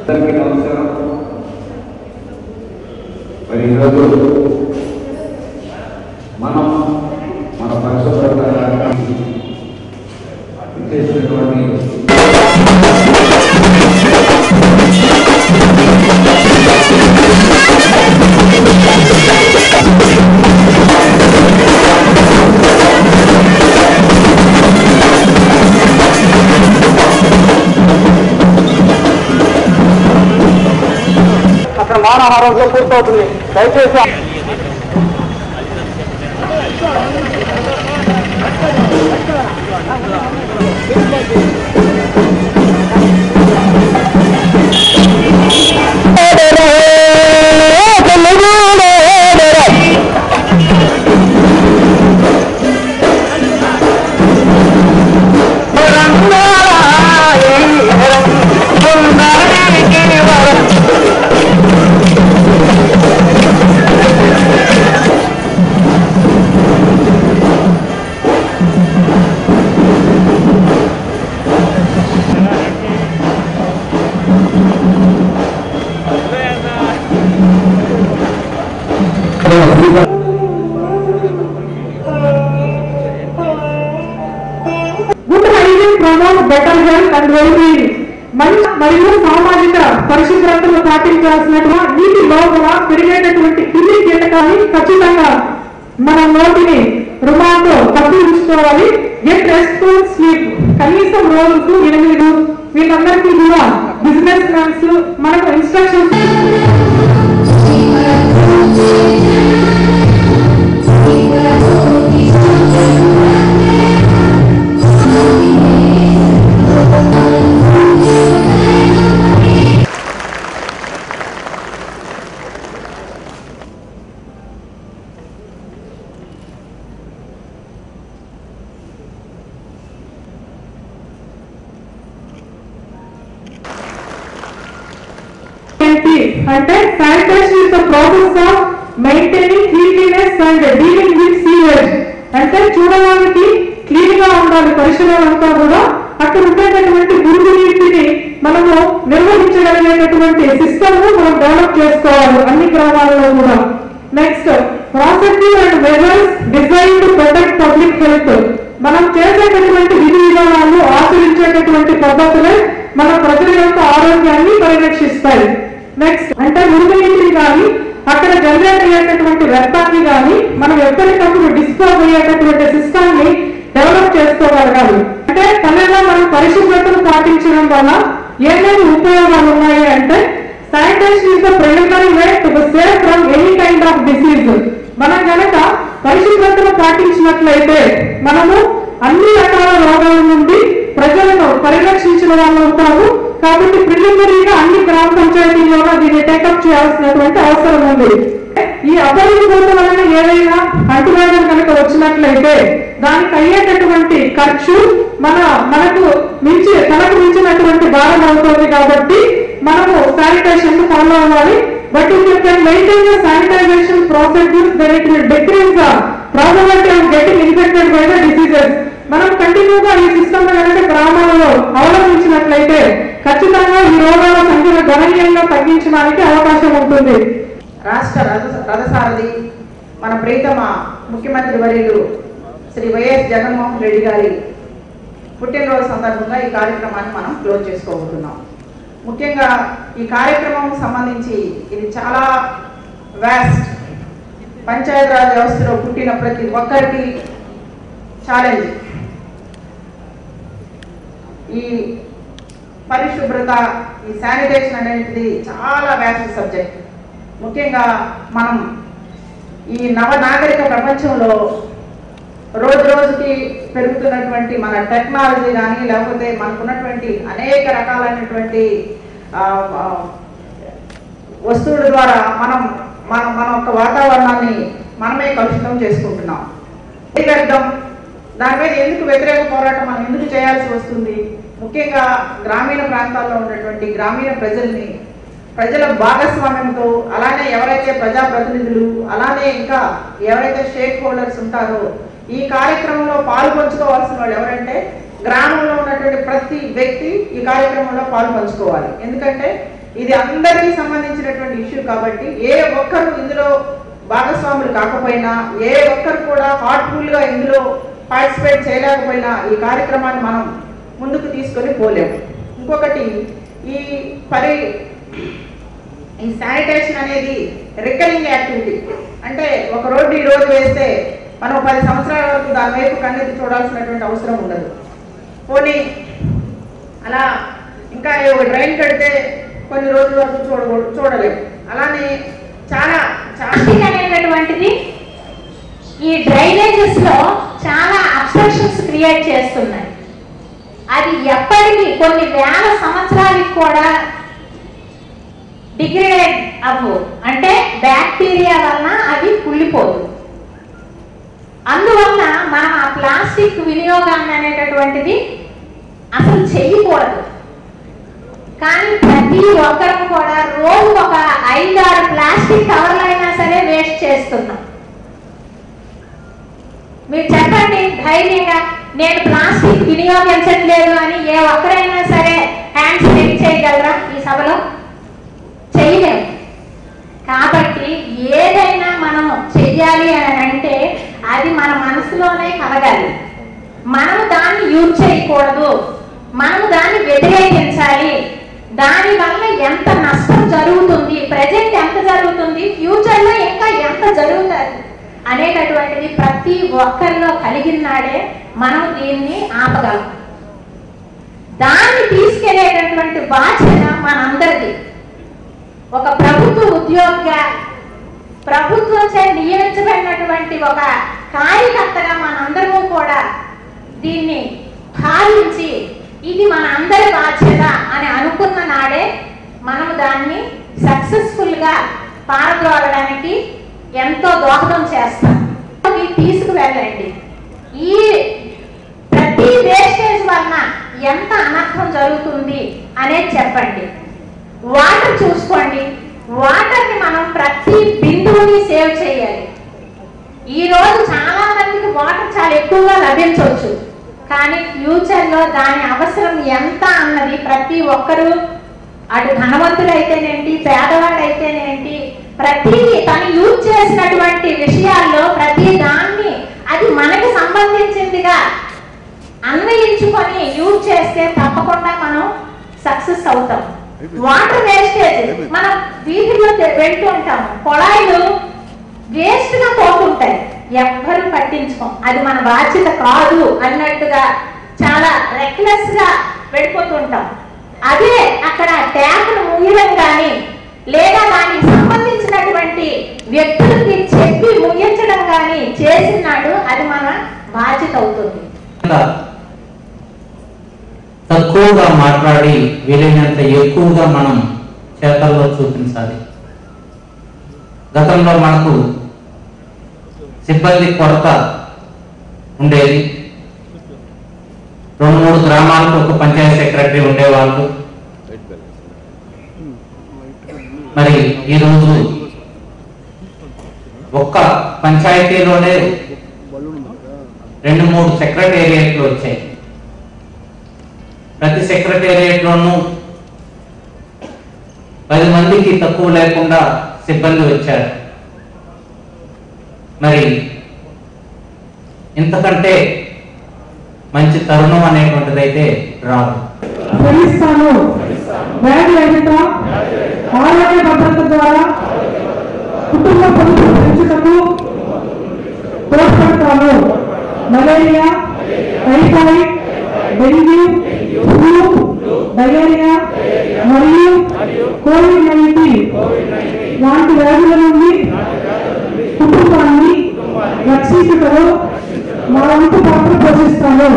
నమస్కారం. మరి ఈరోజు మనం మన పరిశుభ్రత చేసినటువంటి అక్కడ మానహారంలో పూర్తవుతుంది. దయచేసి బెటర్ హెల్త్ అండ్ వెల్బీయింగ్ మరియు సామాజిక పరిశుభ్రతను పాటించాల్సినటువంటి నీటి లోపల పెరిగేటటువంటి క్రిమి కీటకాన్ని ఖచ్చితంగా మన నోటిని రుమాలతో కప్పించుకోవాలి. గెట్ రెస్ట్ఫుల్ స్లీప్ కనీసం రోజుకు 8 వీళ్ళందరికీ కూడా బిజినెస్ మ్యాన్స్ మనకు ఇన్స్ట్రక్షన్స్ అంటే sanitation is the process of maintaining cleanliness and dealing with sewage. అంటే చూడడానికి క్లీన్ గా ఉండాలి పరిసరాలు అంతా కూడా. అక్కడ ఉండేటటువంటి మురుగు నీటిని మనము నిర్వహించగలిగేటటువంటి సిస్టమ్ మనం డెవలప్ చేసుకోవాలి అన్ని గ్రామాలలో కూడా. Next processive and measures design to protect public health. మనం చేసేటటువంటి విధి విధానాలు ఆచరించేటటువంటి పద్ధతులే మన ప్రజల యొక్క ఆరోగ్యాన్ని పరిరక్షిస్తాయి. నెక్స్ట్ అంటే మురుగు నీటిని కానీ అక్కడ జనరేట్ అయ్యేటటువంటి వ్యర్థాన్ని కానీ మనం ఎప్పటికప్పుడు డిస్పోజ్ అయ్యేటటువంటి సిస్టమ్ ని డెవలప్ చేసుకోగలగాలి. అంటే పల్లెల్లో మనం పరిశుభ్రతను పాటించడం వల్ల ఏమేమి ఉపయోగాలు ఉన్నాయి అంటే sanitation is the preliminary way to save from any kind of disease. మనం కనుక పరిశుభ్రతను పాటించినట్లయితే మనము అన్ని రకాల రోగాల నుండి ప్రజలను పరిరక్షించిన వాళ్ళు అవుతాము. కాబట్టి ప్రిలిమినరీగా అన్ని గ్రామ పంచాయతీల్లో దీన్ని టేకప్ చేయాల్సినటువంటి అవసరం ఉంది. ఈ అపరిశుభ్రత వలన ఏదైనా అంటువ్యాధులు కనుక వచ్చినట్లయితే దానికి అయ్యేటటువంటి ఖర్చు తనకు మించినటువంటి భారం అవుతుంది. కాబట్టి మనము శానిటేషన్ ఫాలో అవ్వాలి. But if you can maintain the sanitization process then it will decrease the probability of getting infected by the diseases. మనం కంటిన్యూగా ఈ సిస్టమ్ కనుక గ్రామాలలో అవలంబించినట్లయితే ఖచ్చితంగా ఈ రోగాల సంఖ్యను గణనీయంగా తగ్గించడానికి అవకాశం ఉంటుంది. రాష్ట్ర రథసారథి మన ప్రియతమ ముఖ్యమంత్రి వర్యులు శ్రీ వైఎస్ జగన్మోహన్ రెడ్డి గారి పుట్టినరోజు సందర్భంగా ఈ కార్యక్రమాన్ని మనం క్లోజ్ చేసుకోబోతున్నాం. ముఖ్యంగా ఈ కార్యక్రమం సంబంధించి ఇది చాలా వ్యాస్ట్. పంచాయతీరాజ్ వ్యవస్థలో పుట్టిన ప్రతి ఒక్కరికి ఛాలెంజ్. ఈ పరిశుభ్రత, ఈ శానిటేషన్ అనేది చాలా వ్యాస్ట్ సబ్జెక్ట్. ముఖ్యంగా మనం ఈ నవనాగరిక ప్రపంచంలో రోజు రోజుకి పెరుగుతున్నటువంటి మన టెక్నాలజీ కానీ లేకపోతే మనకున్నటువంటి అనేక రకాలైనటువంటి వస్తువుల ద్వారా మన యొక్క వాతావరణాన్ని మనమే కలుషితం చేసుకుంటున్నాం. దాని మీద ఎందుకు వ్యతిరేక పోరాటం మనం ఎందుకు చేయాల్సి వస్తుంది? ముఖ్యంగా గ్రామీణ ప్రాంతాల్లో ఉన్నటువంటి గ్రామీణ ప్రజల భాగస్వామ్యంతో, అలానే ఎవరైతే ప్రజాప్రతినిధులు, అలానే ఇంకా ఎవరైతే స్టేక్ హోల్డర్స్ ఉంటారో ఈ కార్యక్రమంలో పాలు పంచుకోవాల్సిన వాళ్ళు ఎవరంటే గ్రామంలో ఉన్నటువంటి ప్రతి వ్యక్తి ఈ కార్యక్రమంలో పాలు పంచుకోవాలి. ఎందుకంటే ఇది అందరికీ సంబంధించినటువంటి ఇష్యూ కాబట్టి ఏ ఒక్కరు ఇందులో భాగస్వాములు కాకపోయినా, ఏ ఒక్కరు కూడా హార్ట్ఫుల్గా ఇందులో పార్టిసిపేట్ చేయలేకపోయినా ఈ కార్యక్రమాన్ని మనం ముందుకు తీసుకొని పోలేము. ఇంకొకటి, ఈ శానిటేషన్ అనేది రికరింగ్ యాక్టివిటీ. అంటే ఒక రోడ్డు ఈ రోజు వేస్తే మనం 10 సంవత్సరాల వరకు దాని వైపు కన్నెత్తి చూడాల్సినటువంటి అవసరం ఉండదు. పోనీ అలా ఇంకా డ్రైన్ కడితే కొన్ని రోజుల వరకు చూడలేము. అలానే చాలా అనేటటువంటిది ఈ డ్రైనేజెస్ లో చాలా అబ్స్ట్రక్షన్స్ క్రియేట్ చేస్తున్నాయి. అది ఎప్పటికీ కొన్ని వేల సంవత్సరాలకు కూడా డిగ్రేడ్ అవ్వు, అంటే బ్యాక్టీరియా వలన అవి కుళ్ళిపోదు. అందువల్ల మనం ఆ ప్లాస్టిక్ వినియోగాన్ని అనేటటువంటిది అసలు చేయకూడదు. కానీ ప్రతి ఒక్కరు కూడా రోజు ఒక 5-6 ప్లాస్టిక్ కవర్లైనా సరే వేస్ట్ చేస్తున్నాం. మీరు చెప్పండి ధైర్యంగా, నేను ప్లాస్టిక్ వినియోగించట్లేదు అని ఏ ఒక్కరైనా సరే హ్యాండ్స్ రేజ్ చేయగలరా ఈ సభలో? చేయలేము. కాబట్టి ఏదైనా మనం చెయ్యాలి అని అంటే అది మన మనసులోనే కలగాలి. మనం దాన్ని యూజ్ చేయకూడదు, మనం దాన్ని వ్యతిరేకించాలి. దాని వల్ల ఎంత నష్టం జరుగుతుంది, ప్రజెంట్ ఎంత జరుగుతుంది, ఫ్యూచర్లో ఇంకా ఎంత జరుగుతుంది అనేటటువంటిది ప్రతి ఒక్కరిలో కలిగినాడే మనం దీన్ని ఆపగలం. దాన్ని తీసుకెళ్లేటటువంటి బాధ్యత మనందరిది. ఒక ప్రభుత్వ ఉద్యోగిగా, ప్రభుత్వం చే నియమించబడినటువంటి ఒక కార్యకర్తగా మనందరము కూడా దీన్ని భావించి ఇది మన అందరి బాధ్యత అని అనుకున్న నాడే మనం దాన్ని సక్సెస్ఫుల్గా పారద్రోలడానికి ఎంతో దోహదం చేస్తాం. తీసుకువెళ్ళండి. ఈ ప్రతి వేస్టేజ్ వలన ఎంత అనర్థం జరుగుతుంది అనేది చెప్పండి. వాటర్ చూసుకోండి. వాటర్ని మనం ప్రతి బిందువుని సేవ్ చేయాలి. ఈ రోజు చాలా మందికి వాటర్ చాలా ఎక్కువగా లభించవచ్చు, కానీ ఫ్యూచర్లో దాని అవసరం ఎంత అన్నది ప్రతి ఒక్కరూ, అటు ధనవంతులైతేనేంటి, పేదవాడైతేనేంటి, ప్రతి తను యూజ్ చేసినటువంటి విషయాల్లో ప్రతి దాన్ని అది మనకి సంబంధించిందిగా అన్వయించుకొని యూజ్ చేస్తే తప్పకుండా మనం సక్సెస్ అవుతాం. వాటర్ వేస్టేజ్ మనం వీధిలో వెళ్తూ ఉంటాము, కొళాయిలు వేస్ట్ గా పోతుంటాయి, ఎవ్వరు పట్టించుకోం. అది మన బాధ్యత కాదు అన్నట్టుగా చాలా రెక్లెస్ గా వెళ్ళిపోతుంటాం. అదే అక్కడ ట్యాప్ను ముయ్యడం కానీ లేదా దానికి సంబంధించినటువంటి వ్యక్తులకి చెప్పి ముగించడం కానీ చేసినాడు, అది మన బాధ్యత అవుతుంది. తక్కువగా మాట్లాడి వీలైనంత ఎక్కువగా మనం చేతల్లో చూపించాలి. గతంలో మనకు సిబ్బంది కొరత ఉండేది. 2-3 గ్రామాలకు ఒక పంచాయతీ సెక్రటరీ ఉండేవాళ్ళు. మరి ఈరోజు ఒక్క పంచాయతీలోనే 2-3 సెక్రటేరియట్లు వచ్చాయి. ప్రతి సెక్రటేరియట్లోనూ 10 మందికి తక్కువ లేకుండా సిబ్బంది వచ్చారు. మరి ఇంతకంటే మంచి తరుణం అనేటువంటిది అయితే రాదు. భరిస్తాను. వ్యాధి రహిత ఆరోగ్య భద్రత ద్వారా కుటుంబ పొదుపు పెంచుటకు తోడ్పడతాను. Malaria, typhoid, dengue, flu, diarrhoea మరియు కోవిడ్-19 లాంటి వ్యాధుల నుండి కుటుంబాన్ని రక్షించుటలో మా వంతు పాత్ర పోషిస్తాను.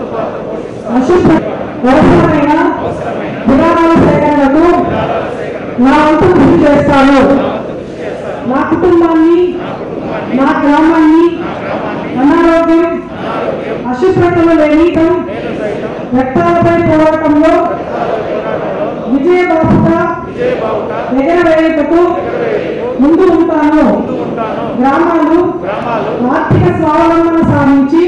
అవసరమైన విరాళాల సేకరణకు నా వంతు కృషి చేస్తాను. నా కుటుంబాన్ని, నా గ్రామాన్ని అనారోగ్యం, అశుభ్రతలు లేని వ్యక్తాలపై పోరాటంలో విజయబాబుగా ఎగరవేయుటకు ముందు ఉంటాను. గ్రామాలు ఆర్థిక స్వావలంబన సాధించి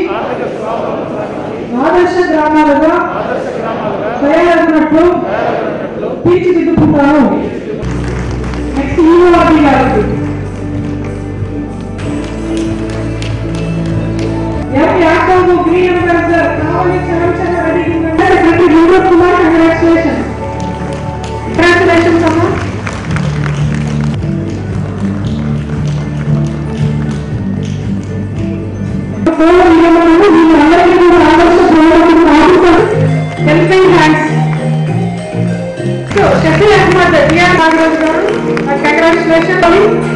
ఆదర్శ గ్రామాలుగా తయారవుతున్నట్లు తీర్చిదిద్దుకుంటాను. కోరుకుంటున్నాను. నెక్స్ట్ ఈఓఆర్డి గారికి ఎం యాదవ్ గ్రీన్ అంబాసిడర్ కావాలి Chandrachandra Reddy secretary Europe Kumar congratulations అమ్మా. అందరికీ కూడా ఆదర్శ helping hands. So Shafi Ahmed Zia Nagaraju గారు కంగ్రాచులేషన్.